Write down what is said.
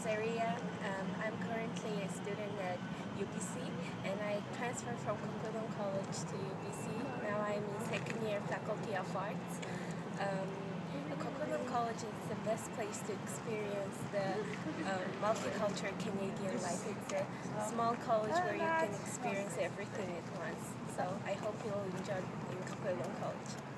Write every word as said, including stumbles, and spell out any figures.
Ariya. Um, I'm currently a student at U B C, and I transferred from Coquitlam College to U B C. Now I'm in second year Faculty of Arts. Um, the Coquitlam College is the best place to experience the um, multicultural Canadian life. It's a small college where you can experience everything at once. So I hope you'll enjoy in Coquitlam College.